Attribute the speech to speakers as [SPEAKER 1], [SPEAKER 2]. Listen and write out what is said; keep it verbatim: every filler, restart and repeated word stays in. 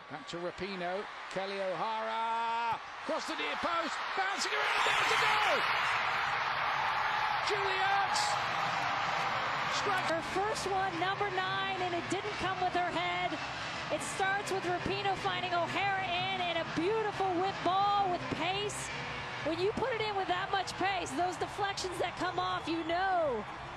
[SPEAKER 1] Back to Rapinoe. Kelly O'Hara. Across the near post. Bouncing around. Down to goal. Julie Ertz.
[SPEAKER 2] Her first one, number nine, and it didn't come with her head. It starts with Rapinoe finding O'Hara in, and a beautiful whip ball with pace. When you put it in with that much pace, those deflections that come off, you know